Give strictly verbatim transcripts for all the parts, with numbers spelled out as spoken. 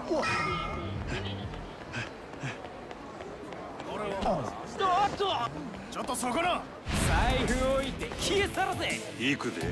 ちょっとそこの財布置いて消え去らせ。 行くで。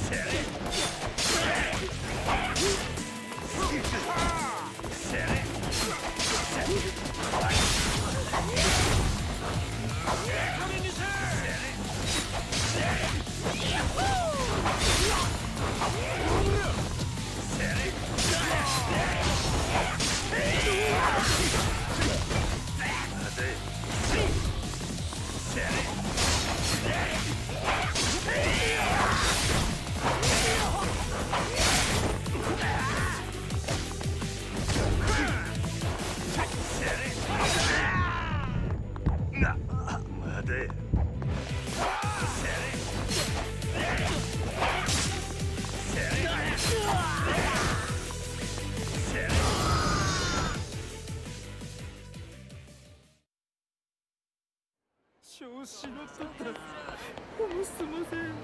調子乗ってた。もうすいません。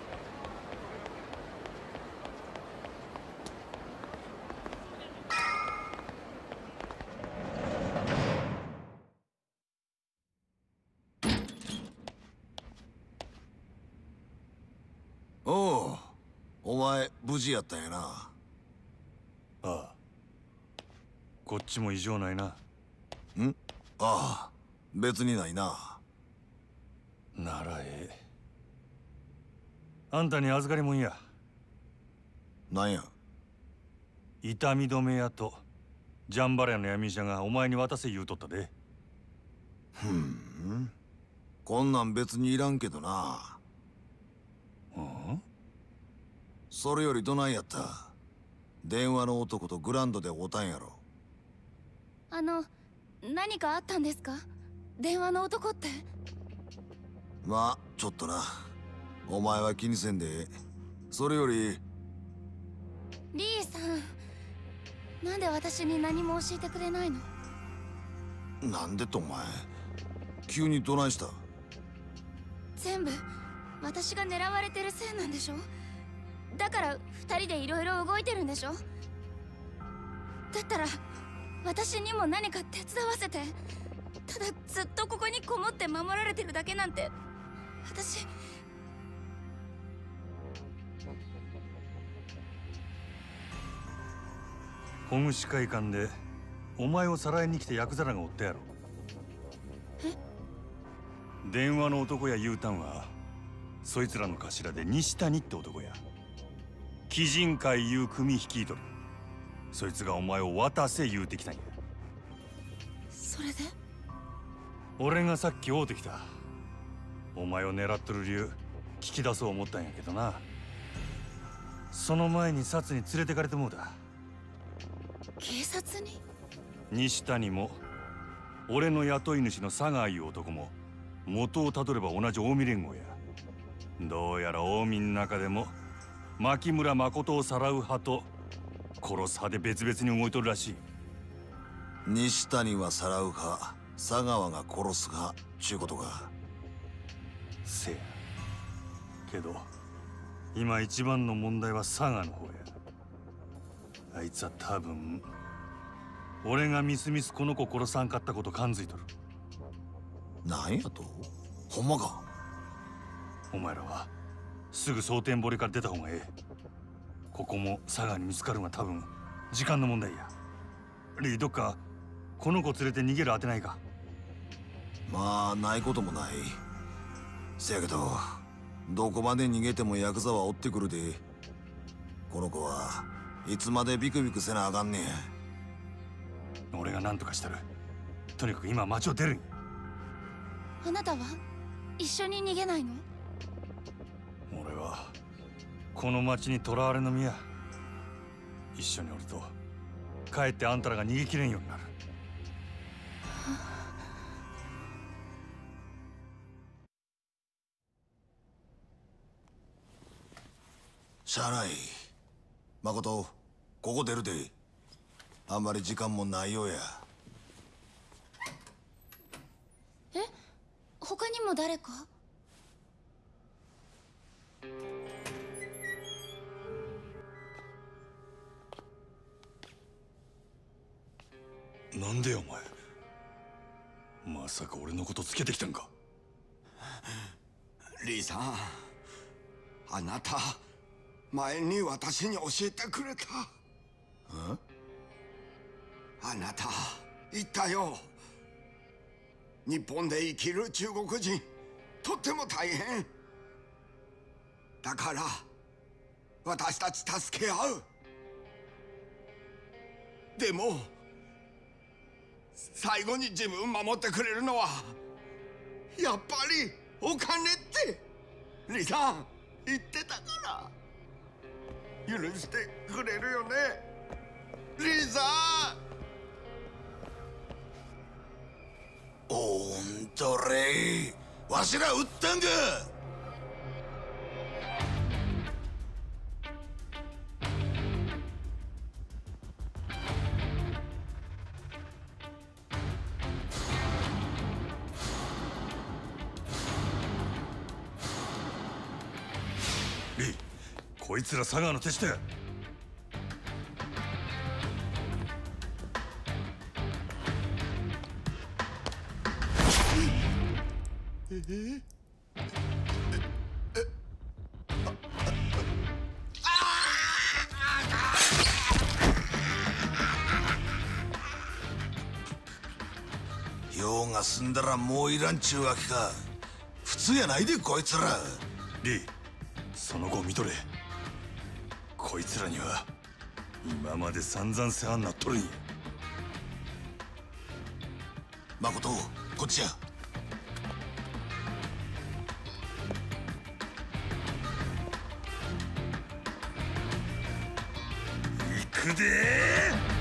おう、お前無事やったんやな。 ああ、こっちも異常ないな。 ん？ああ、別にないな。 ならええ。あんたに預かりもんや。 なんや？ 痛み止め屋とジャンバラヤの闇医者がお前に渡せ言うとったで。 ふん、こんなん別にいらんけどな。 うん？ それよりどないやった？電話の男とグランドで会うたんやろ。 あの、何かあったんですか？電話の男って。 まあちょっとな。お前は気にせんでええ。それよりリーさん、なんで私に何も教えてくれないの？ なんでとお前急にどないした？ 全部私が狙われてるせいなんでしょ？だから二人でいろいろ動いてるんでしょ？だったら私にも何か手伝わせて。ただずっとここにこもって守られてるだけなんて私。 保護司会館でお前をさらいに来たヤクザらがおったやろ。 え？ 電話の男や U ターンはそいつらの頭で西谷って男や。鬼人会いう組率いとる。そいつがお前を渡せ言うてきたんや。 それで？ 俺がさっき会うてきた。お前を狙っとる理由聞き出そう思ったんやけどな。その前にサツに連れてかれてもうだ。 警察に？ 西谷も俺の雇い主の佐川いう男も元をたどれば同じ近江連合や。どうやら近江の中でも牧村誠をさらう派と殺す派で別々に動いとるらしい。 西谷はさらう派、佐川が殺す派ちゅうことか。 せやけど今一番の問題は佐川の方や。あいつは多分俺がみすみすこの子殺さんかったこと感づいとる。 なんやと？ほんまか？ お前らはすぐ蒼天堀から出た方がええ。ここも佐川に見つかるのは多分時間の問題や。リー、どっかこの子連れて逃げる当てないか？ まあないこともない。せやけどどこまで逃げてもヤクザは追ってくるで。この子はいつまでビクビクせなあかんねん。 俺が何とかしたる。とにかく今町を出るんや。 あなたは一緒に逃げないの？ 俺はこの町に囚われの身や。一緒におるとかえってあんたらが逃げきれんようになる。 しゃあない。誠、ここ出るで。あんまり時間もないようや。 え？他にも誰か？ なんでお前、まさか俺のことつけてきたんか。 リーさん、あなた前に私に教えてくれた。あなた言ったよ。日本で生きる中国人とっても大変だから、私たち助け合う。でも最後に自分守ってくれるのはやっぱりお金ってリさん言ってたから。許してくれるよね、リさん。 おんとれ、わしら撃ったんか。 リー、こいつら佐川の手下や。 用が済んだらもういらんちゅうわけか。普通やないでこいつら。 リー、その後見とれ。こいつらには今まで散々世話になっとるんや。 誠、こっちや。 行くでー。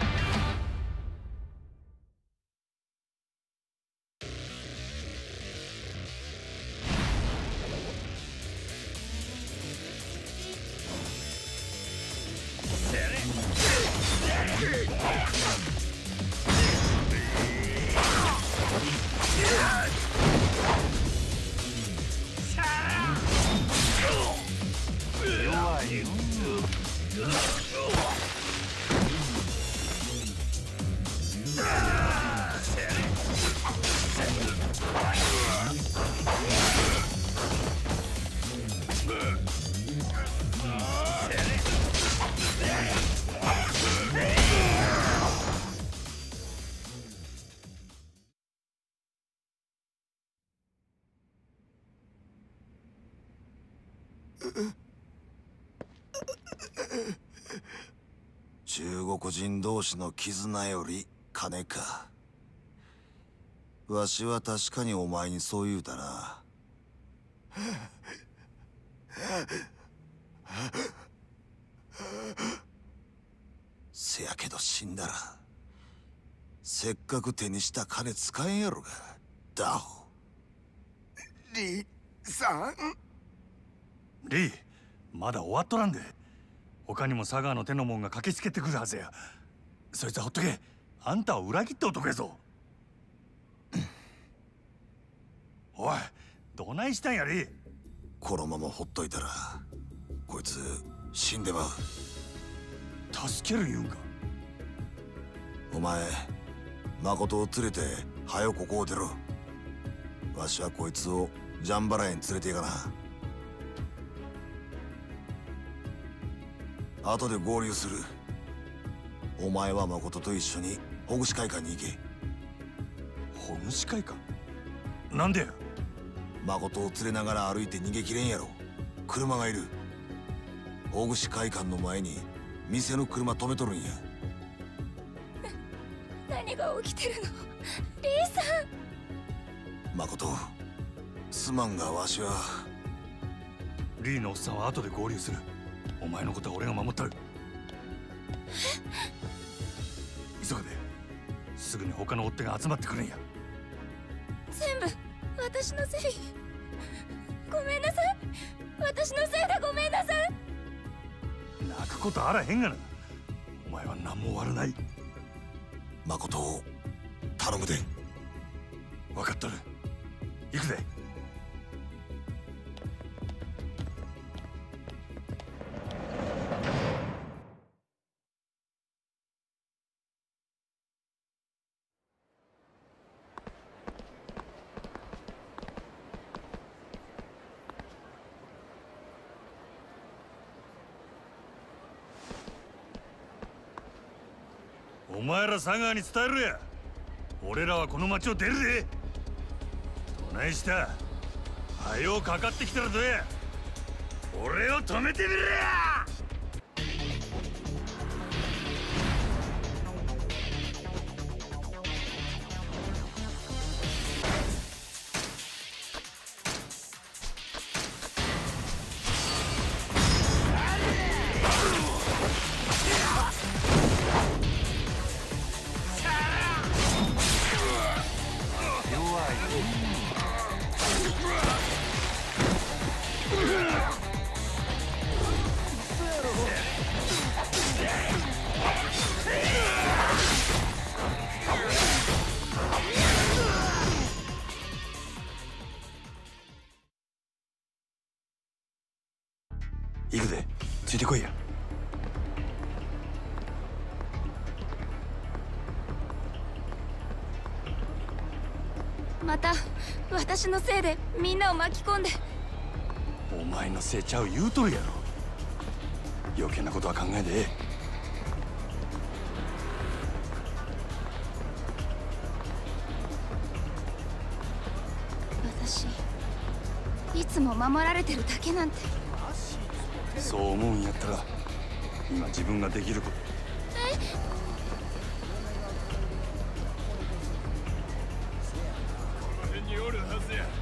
中国人同士の絆より金か。わしは確かにお前にそう言うたな。せやけど死んだらせっかく手にした金使えんやろが。ダホ。 リさん。 リー、まだ終わっとらんで。他にも佐川の手の者が駆けつけてくるはずや。そいつはほっとけ。あんたは裏切った男やぞ。おい、どないしたんやリー。 このままほっといたらこいつ死んでまう。 助ける言うんか。 お前、誠を連れて早よここを出ろ。わしはこいつをジャンバラへに連れて行かな。後で合流する。お前は誠と一緒にほぐし会館に行け。 ほぐし会館？なんでや。 誠を連れながら歩いて逃げきれんやろ。車がいる。ほぐし会館の前に店の車止めとるんや。 何が起きてるの、リーさん。誠、すまんがわしは。 リーのおっさんは後で合流する。お前のことは俺が守ったる。急ぐで。すぐに他の追っ手が集まってくるんや。 全部私のせい。ごめんなさい。私のせいでごめんなさい。 泣くことあらへんがな。お前は何も悪ない。 誠を頼むで。 分かっとる。行くで。 お前ら佐川に伝えろや。俺らはこの町を出るで。どないした。はようかかってきたらどうや。俺を止めてみろや。行くで、ついてこいや。 また私のせいでみんなを巻き込んで。 お前のせいちゃう言うとるやろ。余計なことは考えでええ。私いつも守られてるだけなんて。 そう思うんやったら今自分ができること。 えこの辺におるはずや。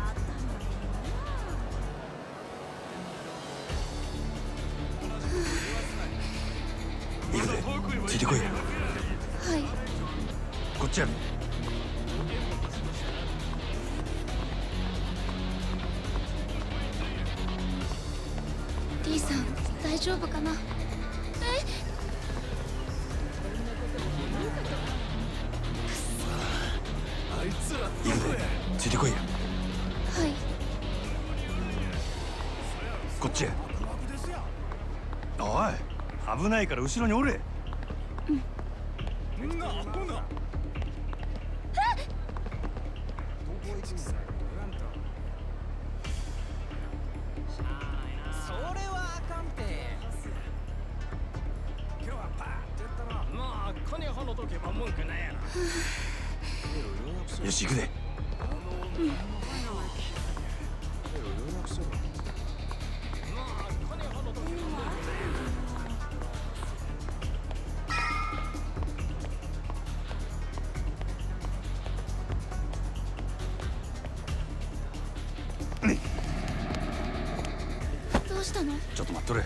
行くで、ついてこいや。 はい。 こっちやろ。 リーさん大丈夫かな。えあいつら行くで、ついてこいや。 はい。 こっちや。おい、危ないから後ろにおれ。 なあほな。 それはあかんて。 今日はパーってやったな。まあ金はのとけば文句ないやな。 よし行くで。 どうしたの。 ちょっと待っとれ。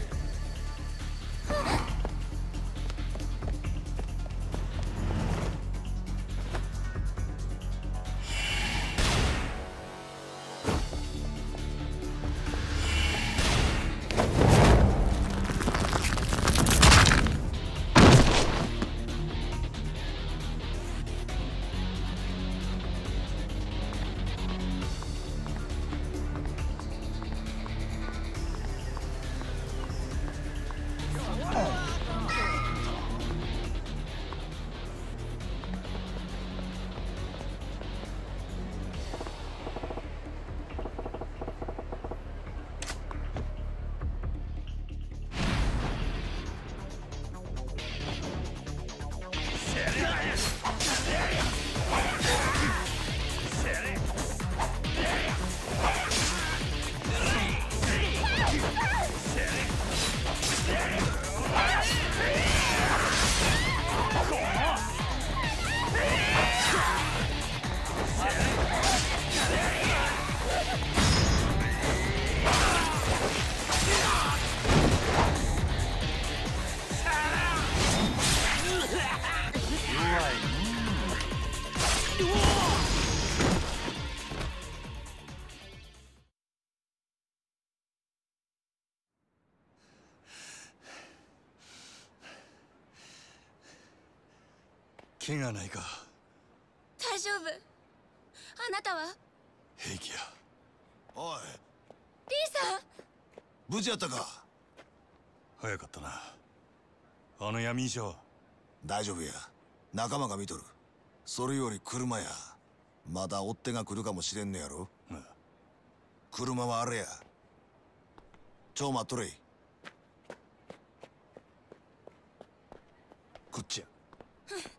怪我ないか。 大丈夫。あなたは。 平気や。 おい、 リーさん。 無事やったか。 早かったな。あの闇医者は。 大丈夫や、仲間が見とる。それより車や、まだ追っ手が来るかもしれんのやろ。 なあ、 車はあれや。ちょ待っとれ。 こっちや。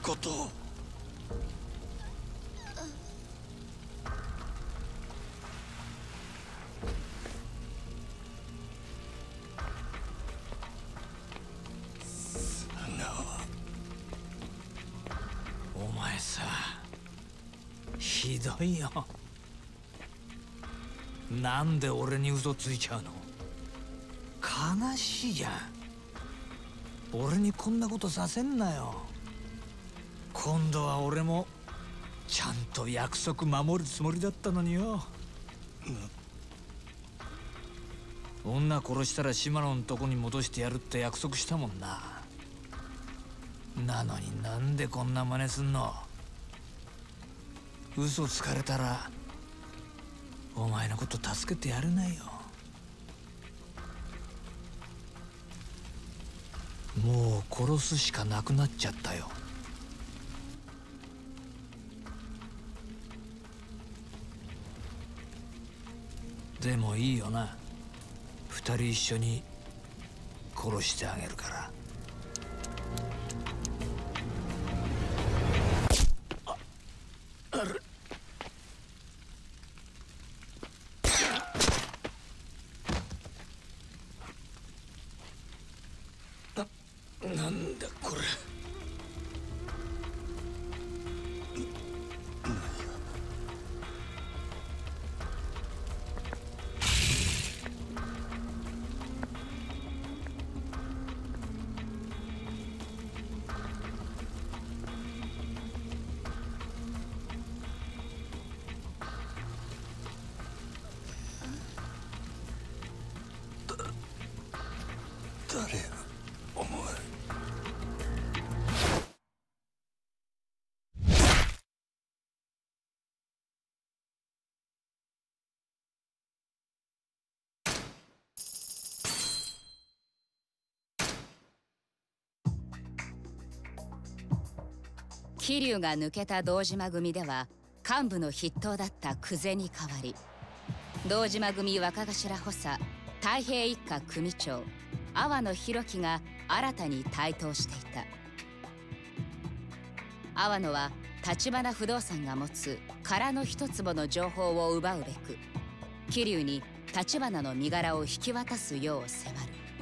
ことを。 お前さ、ひどいよ。なんで俺に嘘ついちゃうの？悲しいじゃん。俺にこんなことさせんなよ。今度は俺もちゃんと約束守るつもりだったのによ。女殺したら島野のとこに戻してやるって約束したもんな。なのになんでこんな真似すんの？嘘つかれたらお前のこと助けてやれないよ。もう殺すしかなくなっちゃったよ。でもいいよな。二人一緒に殺してあげるから。 なんだこれ。誰やお前。 桐生が抜けた堂島組では幹部の筆頭だった久世に代わり、堂島組若頭補佐太平一家組長阿波野弘樹が新たに台頭していた。阿波野は橘不動産が持つ空の一坪の情報を奪うべく桐生に橘の身柄を引き渡すよう迫る。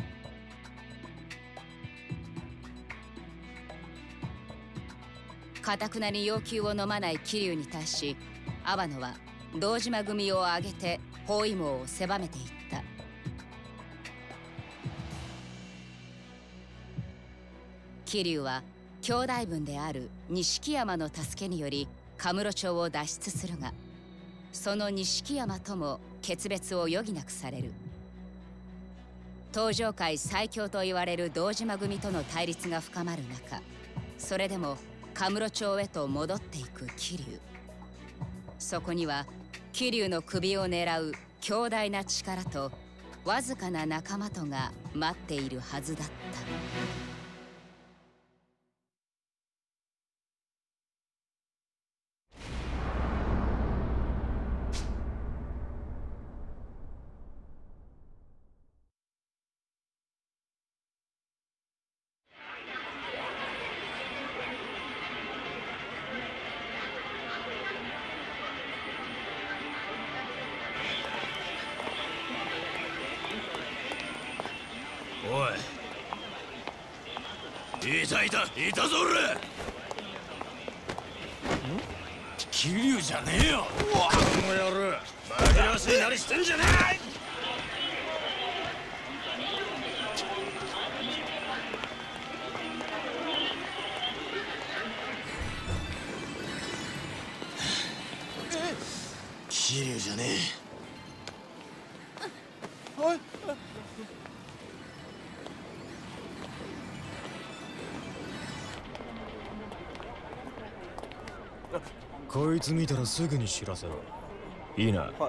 頑なに要求を飲まない桐生に対し、阿波野は堂島組を挙げて包囲網を狭めていった。桐生は兄弟分である錦山の助けによりカムロ町を脱出するが、その錦山とも決別を余儀なくされる。東上界最強と言われる堂島組との対立が深まる中、それでもカムロ町へと戻っていく桐生。そこには桐生の首を狙う強大な力とわずかな仲間とが待っているはずだった。 おい、いたいたいたぞ俺。桐生じゃねえよ。うわ、この野郎紛らわしいなりしてんじゃねえ。桐生じゃねえ。 こいつ見たらすぐに知らせろ。いいな。はい。はい。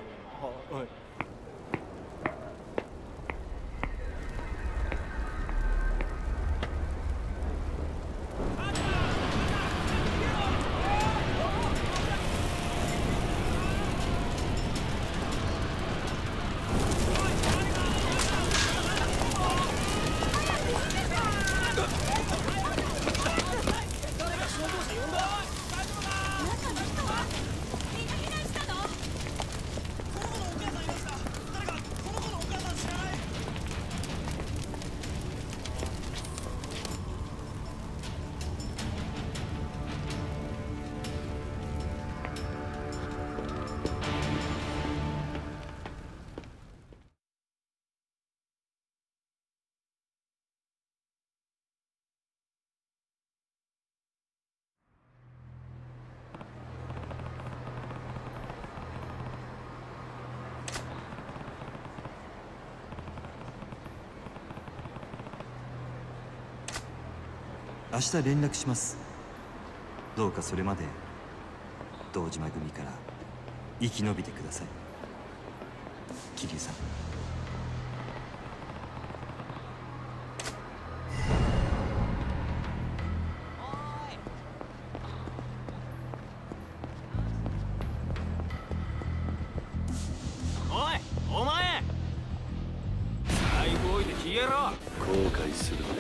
誰か消防車明日連絡します。どうかそれまで堂島組から生き延びてください。桐生さん。 おい、お前最後置いて消えろ。 後悔するね。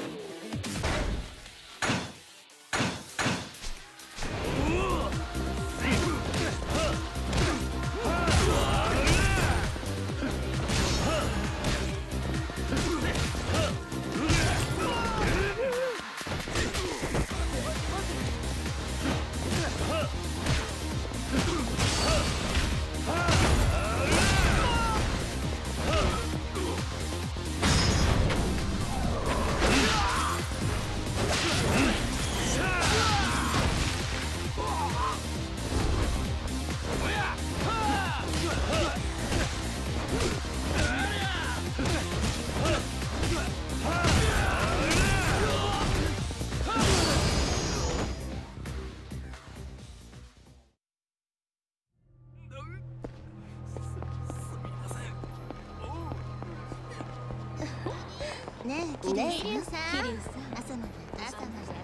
ねえ、桐生さん。朝まで朝まで。